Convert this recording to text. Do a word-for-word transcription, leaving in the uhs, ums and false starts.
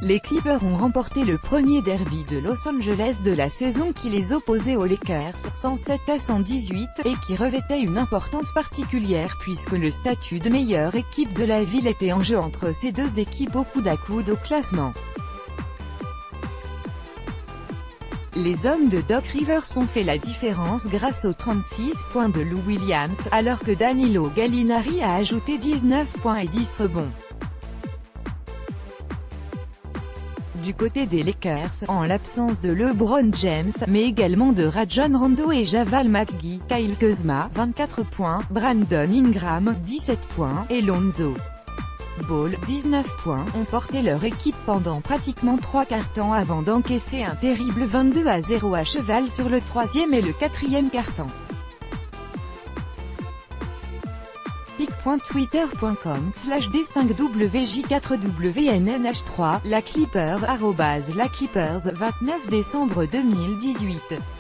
Les Clippers ont remporté le premier derby de Los Angeles de la saison qui les opposait aux Lakers, cent sept à cent dix-huit, et qui revêtait une importance particulière puisque le statut de meilleure équipe de la ville était en jeu entre ces deux équipes au coude à coude au classement. Les hommes de Doc Rivers ont fait la différence grâce aux trente-six points de Lou Williams, alors que Danilo Gallinari a ajouté dix-neuf points et dix rebonds. Du côté des Lakers, en l'absence de LeBron James, mais également de Rajon Rondo et Javal McGee, Kyle Kuzma, vingt-quatre points, Brandon Ingram, dix-sept points, et Lonzo Ball, dix-neuf points, ont porté leur équipe pendant pratiquement trois quarts temps avant d'encaisser un terrible vingt-deux à zéro à cheval sur le troisième et le quatrième quart-temps. pic point twitter point com slash d cinq w j quatre w n n h trois, la Clipper, arobase la Clippers, vingt-neuf décembre deux mille dix-huit.